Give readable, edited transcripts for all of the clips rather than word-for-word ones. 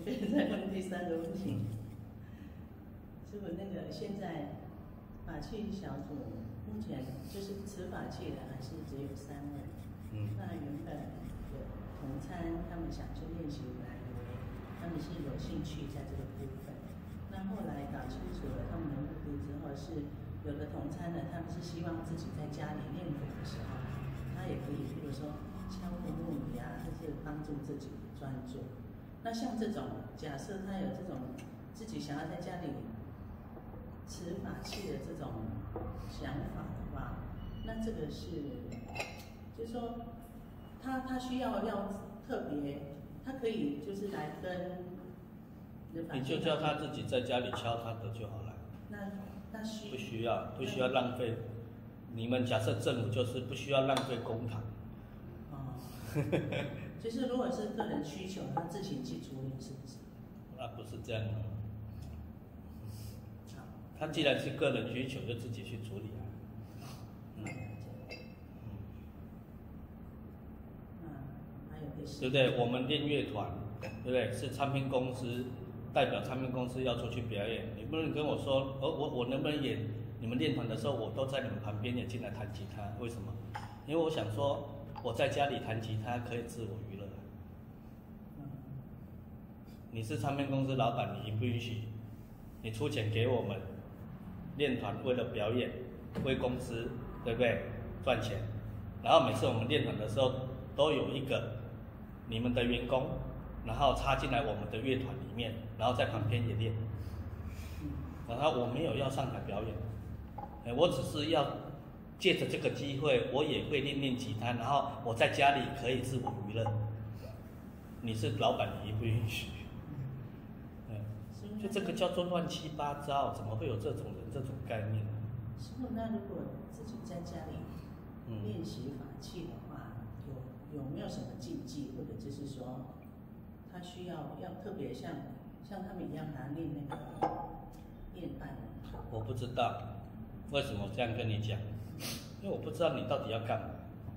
可以再问第三个问题。师傅，那个现在法器小组目前就是持法器的还是只有3位？那原本有同参，他们想去练习，本来以为他们是有兴趣在这个部分。那后来搞清楚了他们的目的之后，是有的同参呢，他们是希望自己在家里练佛的时候，他也可以，比如说敲木木鱼啊，就是帮助自己专注。那像这种，假设他有这种自己想要在家里持法器的这种想法的话，那这个是，就是说，他需要特别，他可以就是来跟， 你就叫他自己在家里敲他的就好了。 那不需要浪费。你们假设政府就是不需要浪费公帑。 就是如果是个人需求，他自行去处理，是不是？ 那不是这样的。他既然是个人需求，就自己去处理啊。 还有第四， 对不对？我们练乐团，对不对？是唱片公司代表唱片公司要出去表演，你不能跟我说，我能不能演？你们练团的时候，我都在你们旁边也进来弹吉他，为什么？因为我想说，我在家里弹吉他可以自我娱乐。你是唱片公司老板，你允不允许？你出钱给我们练团，为了表演，为公司，对不对？赚钱。然后每次我们练团的时候，都有一个你们的员工，然后插进来我们的乐团里面，然后在旁边也练。然后我没有要上台表演，我只是要借着这个机会，我也会练练吉他，然后我在家里可以自我娱乐。你是老板，你允不允许？就这个叫做乱七八糟，怎么会有这种人这种概念？ 师傅，那如果自己在家里练习法器的话，有没有什么禁忌，或者就是说，他需要特别像他们一样来练那个练伴？ 我不知道，为什么这样跟你讲？因为我不知道你到底要干嘛。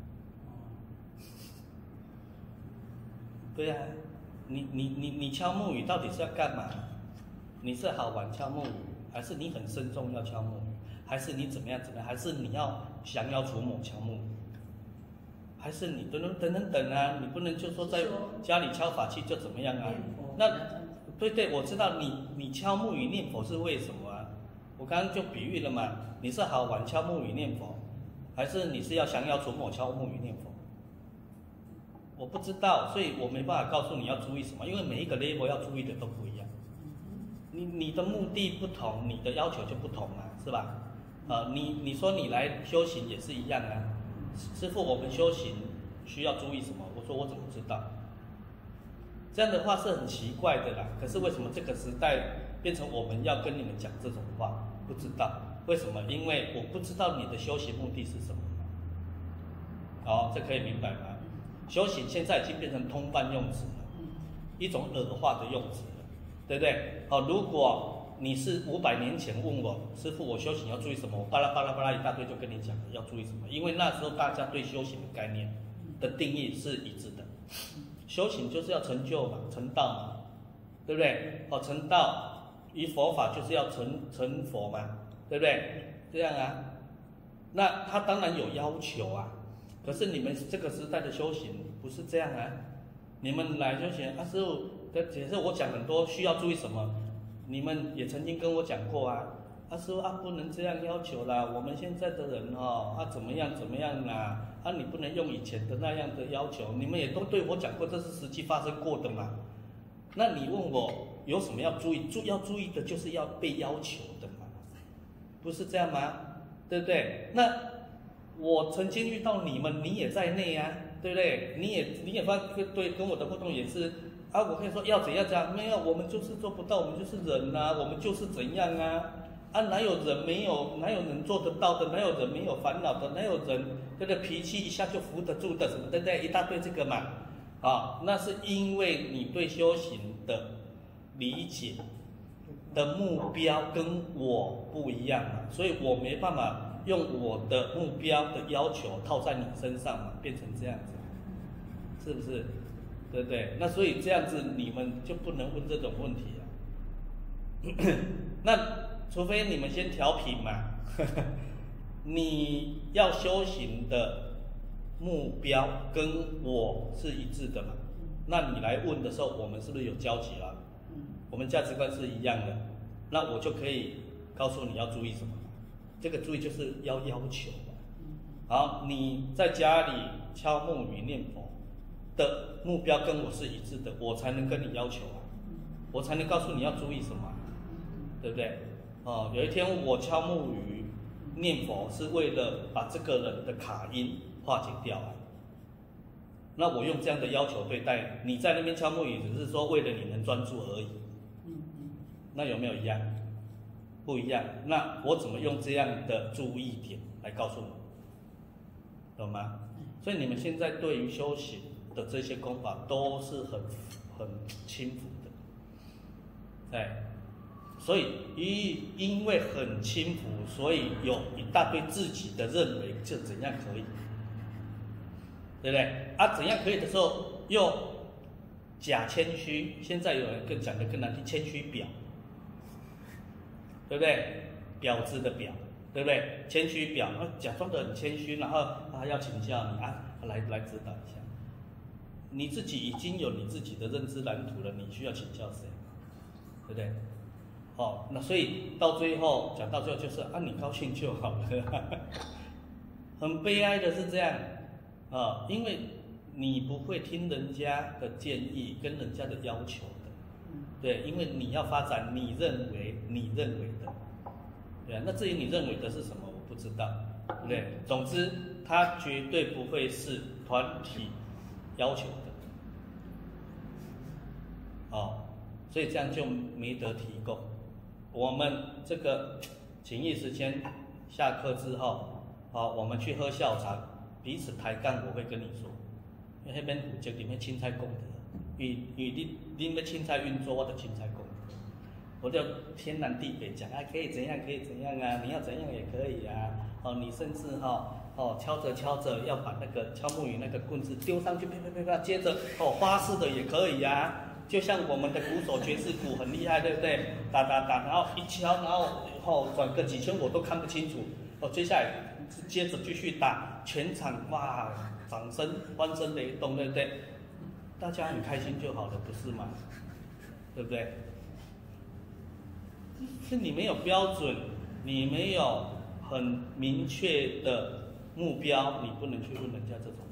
对啊，你敲木鱼到底是要干嘛？你是好玩敲木鱼，还是你很慎重要敲木鱼，还是你怎么样，还是你要降妖除魔敲木鱼，还是你等啊？你不能就说在家里敲法器就怎么样啊？那对，我知道你敲木鱼念佛是为什么啊？我刚刚就比喻了嘛，你是好玩敲木鱼念佛，还是你是要降妖除魔敲木鱼念佛？我不知道，所以我没办法告诉你要注意什么，因为每一个 level 要注意的都不一样。你的目的不同，你的要求就不同啊，是吧？你说你来修行也是一样啊。师父，我们修行需要注意什么？我说我怎么知道？这样的话是很奇怪的啦。可是为什么这个时代变成我们要跟你们讲这种话？不知道为什么？因为我不知道你的修行目的是什么。好，这可以明白吗？修行现在已经变成通泛用词了，一种耳化的用词了，对不对？如果你是500年前问我，师父我修行要注意什么，我巴拉巴拉巴拉一大堆就跟你讲了要注意什么，因为那时候大家对修行的概念的定义是一致的，修行就是要成就嘛，成道嘛，对不对？成道于佛法就是要成佛嘛，对不对？这样啊，那他当然有要求啊。可是你们这个时代的修行不是这样啊！你们来修行，师父，解释我讲很多需要注意什么，你们也曾经跟我讲过啊。师父不能这样要求啦，我们现在的人怎么样啦？你不能用以前的那样的要求，你们也都对我讲过，这是实际发生过的嘛。那你问我有什么要注意？要注意的就是要被要求的嘛，不是这样吗？对不对？那我曾经遇到你们，你也在内啊，对不对？你也对跟我的互动也是我可以说要怎样讲，没有，我们就是做不到，我们就是人啊，我们就是怎样啊？哪有人做得到的？哪有人没有烦恼的？哪有人这个脾气一下就扶得住的？什么对不对？一大堆这个嘛，那是因为你对修行的理解的目标跟我不一样嘛，所以我没办法用我的目标的要求套在你身上嘛，变成这样子，是不是？ 对不对？那所以这样子你们就不能问这种问题啊。那除非你们先调频嘛，你要修行的目标跟我是一致的嘛？那你来问的时候，我们是不是有交集了？我们价值观是一样的，那我就可以告诉你要注意什么。这个注意就是要求嘛。好，你在家里敲木鱼念佛的目标跟我是一致的，我才能跟你要求啊，我才能告诉你要注意什么，对不对？有一天我敲木鱼念佛是为了把这个人的卡因化解掉啊。那我用这样的要求对待你，在那边敲木鱼，只是说为了你能专注而已。那有没有一样？不一样。那我怎么用这样的注意点来告诉你？懂吗？所以你们现在对于修行的这些功法都是很轻浮的，哎，所以因为很轻浮，所以有一大堆自己的认为就怎样可以。对不对？啊，怎样可以的时候又假谦虚，现在有人更讲的更难听，谦虚婊，对不对？婊子的婊，对不对？谦虚婊，假装的很谦虚，然后要请教你来指导一下。你自己已经有你自己的认知蓝图了，你需要请教谁？对不对？那所以到最后讲到最后就是你高兴就好了，很悲哀的是这样。因为你不会听人家的建议跟人家的要求的，对，因为你要发展你认为的，对啊，那至于你认为的是什么，我不知道，对不对？总之，它绝对不会是团体要求的，所以这样就没得提供。我们这个情谊时间下课之后，我们去喝下午茶。彼此抬杠，我会跟你说，因为那边负责你们青菜功德，与你们青菜运作，我的青菜功德，我就天南地北讲可以怎样啊，你要怎样也可以啊，你甚至敲着要把那个敲木鱼那个棍子丢上去，啪，接着花式的也可以啊，就像我们的鼓手爵士鼓很厉害，对不对？打，然后一敲，然后转个几圈我都看不清楚，接下来。接着继续打，全场哇，掌声、欢声雷动，对不对？大家很开心就好了，不是吗？对不对？是你没有标准，你没有很明确的目标，你不能去问人家这种